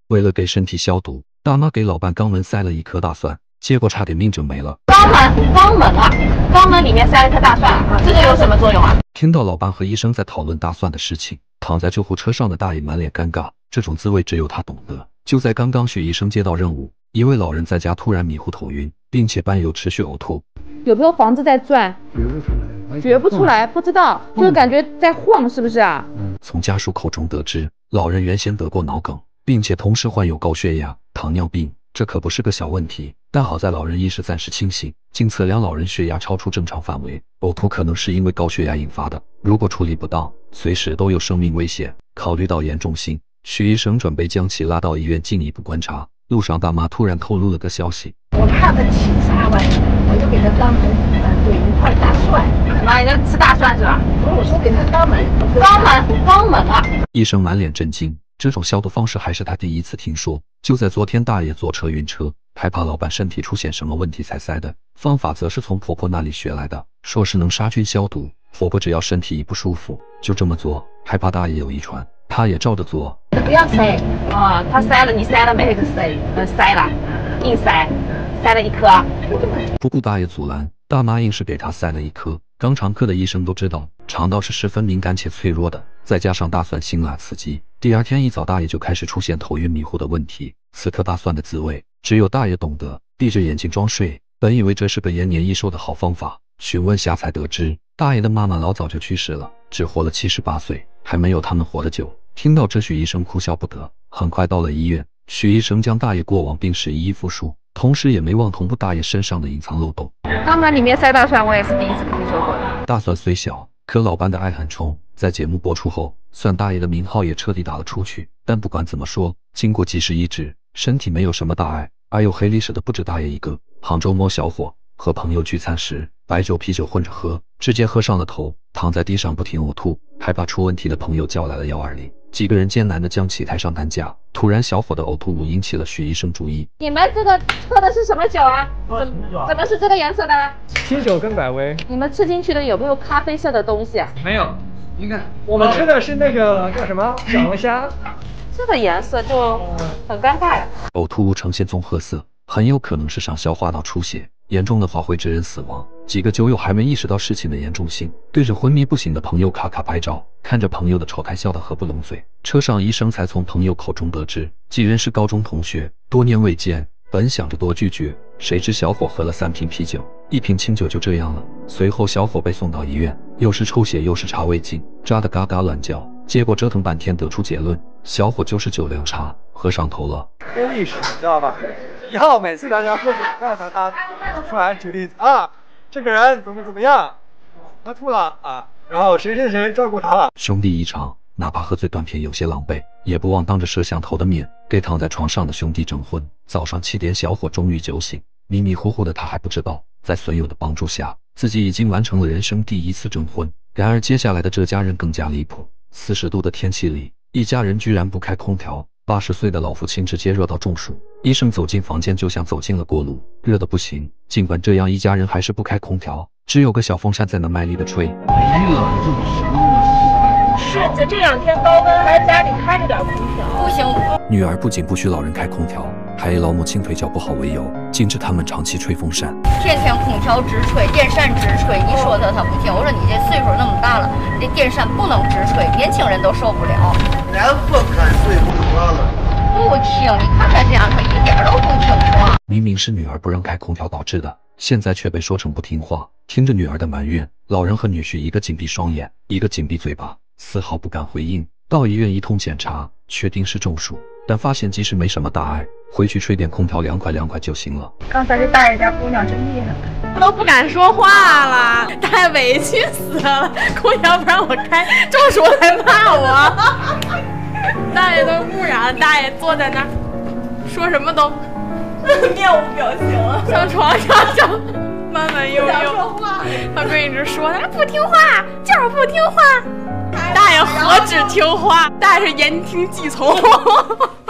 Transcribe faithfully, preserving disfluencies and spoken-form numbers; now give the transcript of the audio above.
为了给身体消毒，大妈给老伴肛门塞了一颗大蒜，结果差点命整没了。 肛门，肛门啊，肛门里面塞了颗大蒜啊，这个有什么作用啊？ 听到老伴和医生在讨论大蒜的事情，躺在救护车上的大爷满脸尴尬，这种滋味只有他懂得。就在刚刚，许医生接到任务，一位老人在家突然迷糊头晕，并且伴有持续呕吐。 有没有房子在转？ 觉不出来， 觉不出来，不知道，就是感觉在晃，是不是啊？ 从家属口中得知，老人原先得过脑梗，并且同时患有高血压、糖尿病，这可不是个小问题。但好在老人意识暂时清醒，经测量老人血压超出正常范围，呕吐可能是因为高血压引发的，如果处理不当，随时都有生命危险。考虑到严重性，许医生准备将其拉到医院进一步观察。路上，大妈突然透露了个消息： 我怕他气杀完，我就给他当成呃对一块大蒜。妈，你在吃大蒜是吧？不是，我说给他肛门，肛门，肛门啊！ 医生满脸震惊，这种消毒方式还是他第一次听说。就在昨天，大爷坐车晕车，害怕老伴身体出现什么问题才塞的，方法则是从婆婆那里学来的，说是能杀菌消毒。婆婆只要身体一不舒服，就这么做，害怕大爷有遗传，他也照着做。 不要塞啊！他塞了，你塞了没？塞，呃，塞了，硬塞，塞了一颗。 不顾大爷阻拦，大妈硬是给他塞了一颗。肛肠科的医生都知道，肠道是十分敏感且脆弱的，再加上大蒜辛辣刺激，第二天一早大爷就开始出现头晕迷糊的问题。此颗大蒜的滋味，只有大爷懂得。闭着眼睛装睡，本以为这是个延年益寿的好方法，询问下才得知，大爷的妈妈老早就去世了，只活了七十八岁，还没有他们活得久。听到这，许医生哭笑不得。很快到了医院，许医生将大爷过往病史一一复述，同时也没忘同步大爷身上的隐藏漏洞。 肛门里面塞大蒜，我也是第一次听说过的。 大蒜虽小，可老伴的爱很冲。在节目播出后，蒜大爷的名号也彻底打了出去。但不管怎么说，经过及时医治，身体没有什么大碍。而有黑历史的不止大爷一个。杭州某小伙和朋友聚餐时，白酒啤酒混着喝，直接喝上了头，躺在地上不停呕吐，还把出问题的朋友叫来了一二零。几个人艰难地将其抬上担架。突然，小伙的呕吐物引起了许医生注意。 你们这个喝的是什么酒啊？怎怎么是这个颜色的？ 清酒跟百威。 你们吃进去的有没有咖啡色的东西啊？ 没有，你看，我们吃的是那个叫什么小龙虾。 这个颜色就很尴尬呀。 呕吐物呈现棕褐色，很有可能是上消化道出血，严重的话会致人死亡。几个酒友还没意识到事情的严重性，对着昏迷不醒的朋友咔咔拍照，看着朋友的丑态笑得合不拢嘴。车上医生才从朋友口中得知，几人是高中同学，多年未见，本想着多拒绝，谁知小伙喝了三瓶啤酒，一瓶清酒就这样了。随后小伙被送到医院，又是抽血又是查胃镜，扎得嘎嘎乱叫。结果折腾半天得出结论，小伙就是酒量差，喝上头了。 黑历史知道吧？以后每次大家喝酒看到他出来举例子啊，这个人怎么怎么样，他吐了啊，然后谁谁谁照顾他了。 兄弟一场，哪怕喝醉断片有些狼狈，也不忘当着摄像头的面给躺在床上的兄弟证婚。早上七点，小伙终于酒醒，迷迷糊糊的他还不知道，在损友的帮助下，自己已经完成了人生第一次证婚。然而接下来的这家人更加离谱。四十度的天气里，一家人居然不开空调。八十岁的老父亲直接热到中暑，医生走进房间就像走进了锅炉，热得不行。尽管这样，一家人还是不开空调，只有个小风扇在那卖力的吹。 哎呀，这么热！ 是这这两天高温，还家里开着点空调，不行。 女儿不仅不许老人开空调，还以老母亲腿脚不好为由，禁止他们长期吹风扇。 天天空调直吹，电扇直吹，你说他他不听。我说你这岁数那么大了，你这电扇不能直吹，年轻人都受不了。 连风扇吹不得了。 不听，你看他这样，他一点都不听话。 明明是女儿不让开空调导致的，现在却被说成不听话。听着女儿的埋怨，老人和女婿一个紧闭双眼，一个紧闭嘴巴，丝毫不敢回应。到医院一通检查，确定是中暑，但发现即使没什么大碍，回去吹点空调凉快凉快就行了。 刚才这大爷家姑娘真厉害， 我都不敢说话了，大爷委屈死了，空调不让我开，中暑还骂我。大爷都木然，大爷坐在那儿，说什么都面无表情，上床上就慢慢悠悠。他闺女一直说他不听话，就是不听话。大爷何止听话，大爷是言听计从。